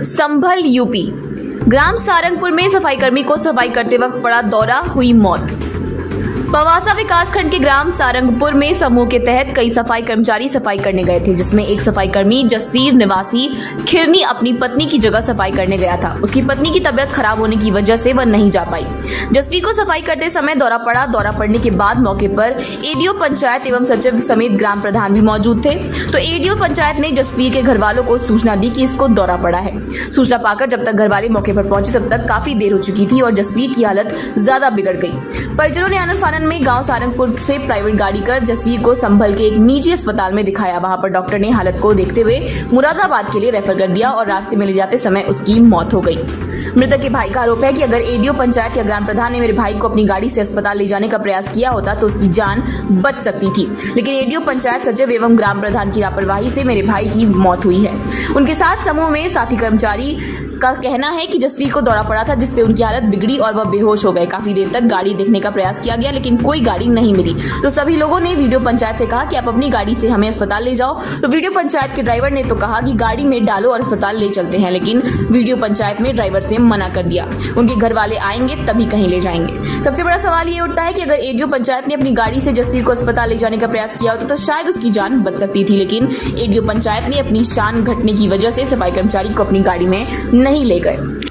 संभल UP. ग्राम सारंगपुर में सफाई कर्मी को सफाई करते वक्त पड़ा दौरा, हुई मौत। पवासा विकासखंड के ग्राम सारंगपुर में समूह के तहत कई सफाई कर्मचारी सफाई करने गए थे, जिसमें एक सफाई कर्मी जसवीर निवासी खिरनी अपनी पत्नी की जगह सफाई करने गया था। उसकी पत्नी की तबीयत खराब होने की वजह से वह नहीं जा पाई। जसवीर को सफाई करते समय दौरा पड़ा। दौरा पड़ने के बाद मौके पर एडीओ पंचायत एवं सचिव समेत ग्राम प्रधान भी मौजूद थे। तो एडीओ पंचायत ने जसवीर के घर वालों को सूचना दी कि इसको दौरा पड़ा है। सूचना पाकर जब तक घर वाले मौके पर पहुंचे तब तक काफी देर हो चुकी थी और जसवीर की हालत ज्यादा बिगड़ गई। परिजनों ने आनन फानन में गांव सारंगपुर से प्राइवेट गाड़ी कर जसवीर को संभल के एक निजी अस्पताल में दिखाया। वहां पर डॉक्टर ने हालत को देखते हुए मुरादाबाद के लिए रेफर कर दिया और रास्ते में ले जाते समय उसकी मौत हो गई। मृतक के भाई का आरोप है कि अगर एडीओ पंचायत या ग्राम प्रधान ने मेरे भाई को अपनी गाड़ी से अस्पताल ले जाने का प्रयास किया होता तो उसकी जान बच सकती थी, लेकिन एडीओ पंचायत सचिव एवं ग्राम प्रधान की लापरवाही से मेरे भाई की मौत हुई है। उनके साथ समूह में साथी कर्मचारी का कहना है कि जसवीर को दौरा पड़ा था, जिससे उनकी हालत बिगड़ी और वह बेहोश हो गए। काफी देर तक गाड़ी देखने का प्रयास किया गया, लेकिन कोई गाड़ी नहीं मिली। तो सभी लोगों ने वीडियो पंचायत से कहा कि आप अपनी गाड़ी से हमें अस्पताल ले जाओ। तो वीडियो पंचायत के ड्राइवर ने तो कहा कि गाड़ी में डालो और अस्पताल ले चलते हैं, लेकिन वीडियो पंचायत में ड्राइवर से मना कर दिया। उनके घर वाले आएंगे तभी कहीं ले जाएंगे। सबसे बड़ा सवाल ये उठता है कि अगर एडीओ पंचायत ने अपनी गाड़ी से जसवीर को अस्पताल ले जाने का प्रयास किया होता तो शायद उसकी जान बच सकती थी, लेकिन एडीओ पंचायत ने अपनी शान घटने की वजह से सफाई कर्मचारी को अपनी गाड़ी में नहीं ले गए।